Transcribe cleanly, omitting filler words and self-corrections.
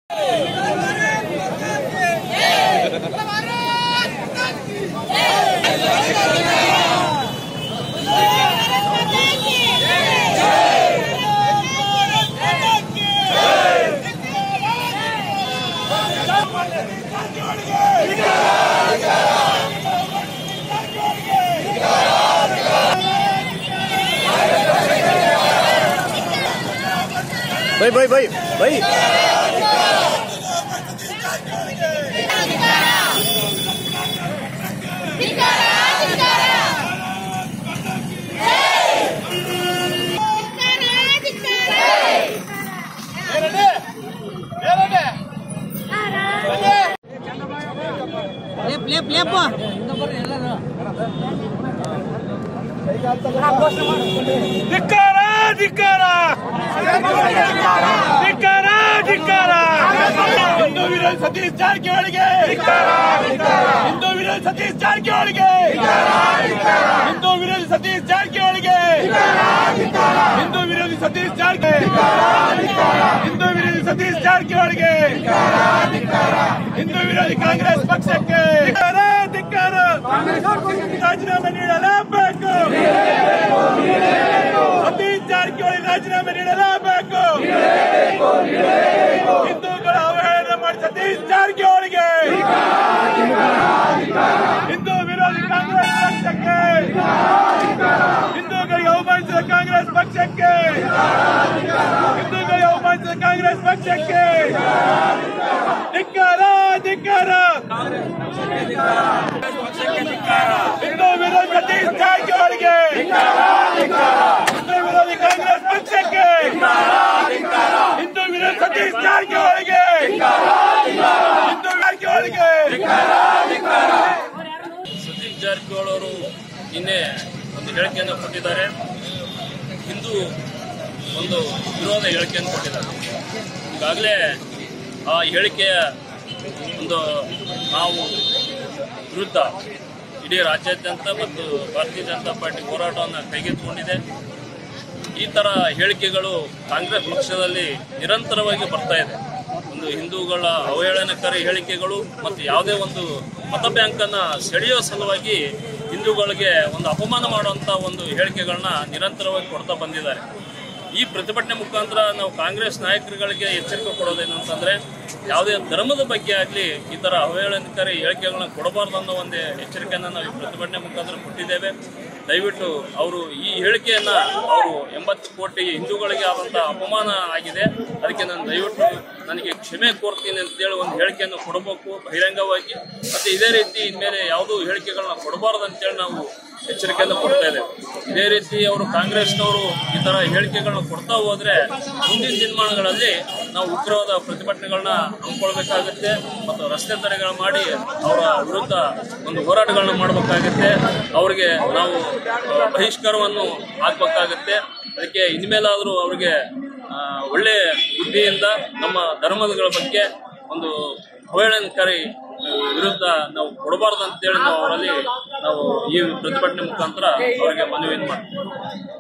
भाई ಹಿಂದೂ ವಿರೋಧಿ ಸತೀಶ್ ಜಾರಕಿಹೊಳಿಗೆ ಹಿಂದೂ ವಿರೋಧಿ ಸತೀಶ್ ಜಾರಕಿಹೊಳಿಗೆ ಹಿಂದೂ ವಿರೋಧಿ ಸತೀಶ್ ಜಾರಕಿಹೊಳಿಗೆ ಹಿಂದೂ ವಿರೋಧಿ ಸತೀಶ್ ಜಾರಕಿಹೊಳಿಗೆ ಹಿಂದೂ ವಿರೋಧಿ ಸತೀಶ್ ಜಾರಕಿಹೊಳಿಗೆ ಹಿಂದೂ ವಿರೋಧಿ ಕಾಂಗ್ರೆಸ್ ಪಕ್ಷಕ್ಕೆ ರಾಜೀನಾಮೆ ನೀಡಲೇಬೇಕು. ಸತೀಶ್ ಜಾರಕಿಹೊಳಿ ರಾಜೀನಾಮೆ ನೀಡಲೇಬೇಕು. ಹಿಂದೂಗಳ ಅವಹೇಳನ ಮಾಡಿ ಸತೀಶ್ ಜಾರಕಿಹೊಳಿಗೆ ಹಿಂದೂ ವಿರೋಧಿ ಕಾಂಗ್ರೆಸ್ ಪಕ್ಷಕ್ಕೆ ಹಿಂದೂಗಳಿಗೆ ಅವಮಾನಿಸಿದ ಕಾಂಗ್ರೆಸ್ ಪಕ್ಷಕ್ಕೆ ಹಿಂದೂಗಳಿಗೆ ಅವಮಾನಿಸಿದ ಕಾಂಗ್ರೆಸ್ ಪಕ್ಷಕ್ಕೆ ಧಿಕ್ಕಾರ ಧಿಕ್ಕಾರ. ಹಿಂದೂ ವಿರೋಧಿ ಸತೀಶ್ ಜಾರಕಿಹೊಳಿಗೆ ಹಿಂದೂ ವಿರೋಧಿ ಕಾಂಗ್ರೆಸ್ ಪಕ್ಷಕ್ಕೆ ಹಿಂದೂ ವಿರೋಧಿ ಸತೀಶ್ ಜಾರಕಿಹೊಳಿಗೆ ಹಿಂದೂ ಜಾರಕಿಹೊಳಿಗೆ. ಸತೀಶ್ ಜಾರಕಿಹೊಳಿ ಅವರು ನಿನ್ನೆ ಒಂದು ಹೇಳಿಕೆಯನ್ನು ಕೊಟ್ಟಿದ್ದಾರೆ. ಹಿಂದೂ ಒಂದು ವಿರೋಧ ಹೇಳಿಕೆಯನ್ನು ಕೊಟ್ಟಿದ್ದಾರೆ. ಈಗಾಗಲೇ ಆ ಹೇಳಿಕೆಯ ಒಂದು ನಾವು ವಿರುದ್ಧ ಇಡೀ ರಾಜ್ಯಾದ್ಯಂತ ಮತ್ತು ಭಾರತೀಯ ಜನತಾ ಪಾರ್ಟಿ ಹೋರಾಟವನ್ನು ಕೈಗೆತ್ತಿಕೊಂಡಿದೆ. ಈ ಥರ ಹೇಳಿಕೆಗಳು ಕಾಂಗ್ರೆಸ್ ಪಕ್ಷದಲ್ಲಿ ನಿರಂತರವಾಗಿ ಬರ್ತಾ ಇದೆ. ಒಂದು ಹಿಂದೂಗಳ ಅವಹೇಳನಕಾರಿ ಹೇಳಿಕೆಗಳು ಮತ್ತು ಯಾವುದೇ ಒಂದು ಮತ ಬ್ಯಾಂಕನ್ನು ಸೆಳೆಯೋ ಸಲುವಾಗಿ ಹಿಂದೂಗಳಿಗೆ ಒಂದು ಅಪಮಾನ ಮಾಡುವಂಥ ಒಂದು ಹೇಳಿಕೆಗಳನ್ನ ನಿರಂತರವಾಗಿ ಕೊಡ್ತಾ ಬಂದಿದ್ದಾರೆ. ಈ ಪ್ರತಿಭಟನೆ ಮುಖಾಂತರ ನಾವು ಕಾಂಗ್ರೆಸ್ ನಾಯಕರುಗಳಿಗೆ ಎಚ್ಚರಿಕೆ ಕೊಡೋದೇನಂತಂದರೆ, ಯಾವುದೇ ಧರ್ಮದ ಬಗ್ಗೆ ಆಗಲಿ ಈ ಥರ ಅವಹೇಳನಕಾರಿ ಹೇಳಿಕೆಗಳನ್ನ ಕೊಡಬಾರ್ದು ಅನ್ನೋ ಒಂದು ಎಚ್ಚರಿಕೆಯನ್ನು ನಾವು ಈ ಪ್ರತಿಭಟನೆ ಮುಖಾಂತರ ಕೊಟ್ಟಿದ್ದೇವೆ. ದಯವಿಟ್ಟು ಅವರು ಈ ಹೇಳಿಕೆಯನ್ನು ಅವರು 80 ಕೋಟಿ ಹಿಂದೂಗಳಿಗೆ ಆದಂಥ ಅಪಮಾನ ಆಗಿದೆ, ಅದಕ್ಕೆ ನಾನು ದಯವಿಟ್ಟು ನನಗೆ ಕ್ಷಮೆ ಕೋರ್ತೀನಿ ಅಂತೇಳಿ ಒಂದು ಹೇಳಿಕೆಯನ್ನು ಕೊಡಬೇಕು ಬಹಿರಂಗವಾಗಿ. ಮತ್ತು ಇದೇ ರೀತಿ ಇನ್ಮೇಲೆ ಯಾವುದೂ ಹೇಳಿಕೆಗಳನ್ನ ಕೊಡಬಾರ್ದು ಅಂತೇಳಿ ನಾವು ಎಚ್ಚರಿಕೆಯನ್ನು ಕೊಡ್ತಾ ಇದ್ದೇವೆ. ಇದೇ ರೀತಿ ಅವರು ಕಾಂಗ್ರೆಸ್ನವರು ಈ ಥರ ಹೇಳಿಕೆಗಳನ್ನ ಕೊಡ್ತಾ ಹೋದರೆ ಮುಂದಿನ ದಿನಮಾನಗಳಲ್ಲಿ ನಾವು ಉಗ್ರವಾದ ಪ್ರತಿಭಟನೆಗಳನ್ನ ಹಮ್ಮಿಕೊಳ್ಬೇಕಾಗುತ್ತೆ ಮತ್ತು ರಸ್ತೆ ತಡೆಗಳು ಮಾಡಿ ಅವರ ವಿರುದ್ಧ ಒಂದು ಹೋರಾಟಗಳನ್ನ ಮಾಡಬೇಕಾಗುತ್ತೆ. ಅವರಿಗೆ ನಾವು ಬಹಿಷ್ಕಾರವನ್ನು ಹಾಕಬೇಕಾಗುತ್ತೆ. ಅದಕ್ಕೆ ಇನ್ಮೇಲಾದರೂ ಅವರಿಗೆ ಒಳ್ಳೆಯ ಬುದ್ಧಿಯಿಂದ ನಮ್ಮ ಧರ್ಮಗಳ ಬಗ್ಗೆ ಒಂದು ಅವಹೇಳನಕಾರಿ ವಿರುದ್ಧ ನಾವು ಕೊಡಬಾರ್ದು ಅಂತೇಳಿ ನಾವು ಅವರಲ್ಲಿ ನಾವು ಈ ಪ್ರತಿಭಟನೆ ಮುಖಾಂತರ ಅವರಿಗೆ ಮನವಿಯನ್ನು ಮಾಡ್ತೀವಿ.